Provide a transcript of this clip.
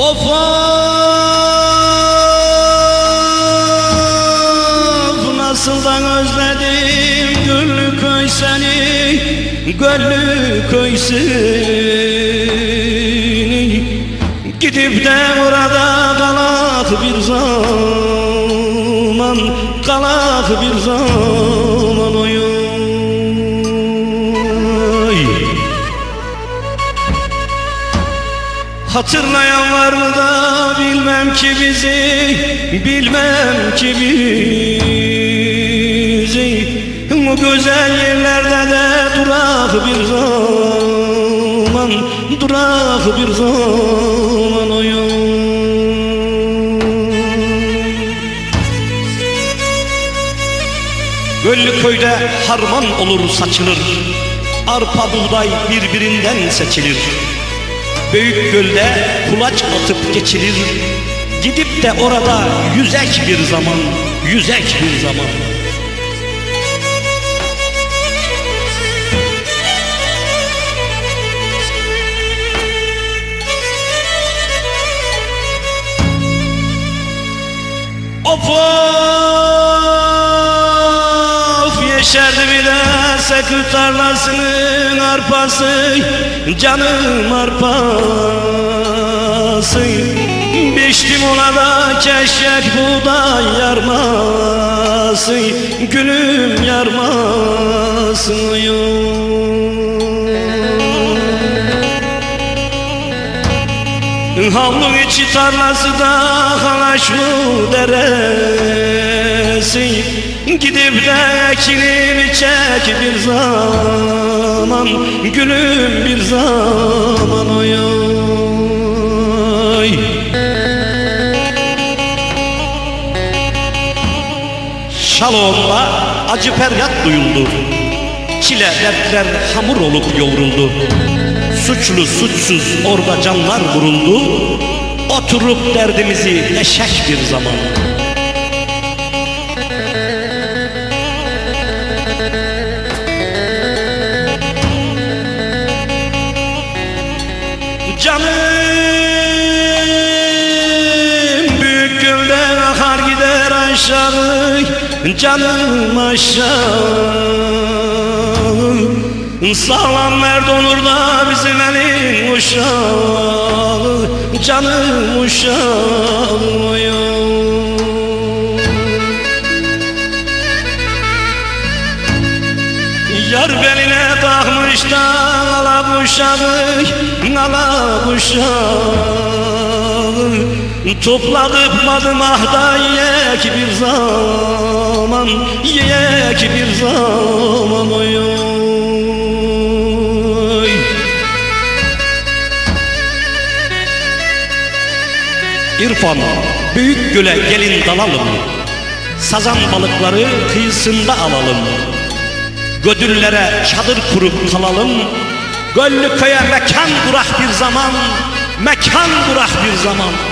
Of of, nasıldan özledim Güllü köy seni, Güllü köy seni. Gidip de orada kalak bir zaman, kalak bir zaman oyun. Hatırlayan var mı da bilmem ki bizi, bilmem ki bizi. O güzel yerlerde de durak bir zaman, durak bir zaman oyun. Güllü köyde harman olur saçılır, arpa buğday birbirinden seçilir. Büyük gölde kulaç atıp geçilir, gidip de orada yüzek bir zaman, yüzek bir zaman. Of of, yeşerdi bile sekü tarlasının arpası, canım arpası. Biçtim ona da keşkek buğday yarması, gülüm yarması. Havlu içi tarlası da Halaçlı deresi. Gidip de ekini biçek bir zaman, gülüm bir zaman oy. Şalom'da acı feryat duyuldu, çile dertler hamur olup yoğruldu. Suçlu suçsuz orada canlar vuruldu, oturup derdimizi eşek bir zaman. Canım büyük gölden akar gider aşağı, canım aşağı. Sağlam merd olur da bizim elin uşağı, canım uşağı. Yar beline takmış da alabuşağı, alabuşağı. Topladık madımahda yek bir zaman, yek bir zaman oyun. İrfan, büyük göle gelin dalalım, sazan balıkları kıyısında alalım. Gödüllere çadır kurup kalalım, Güllü köye mekan kurak bir zaman, mekan kurak bir zaman.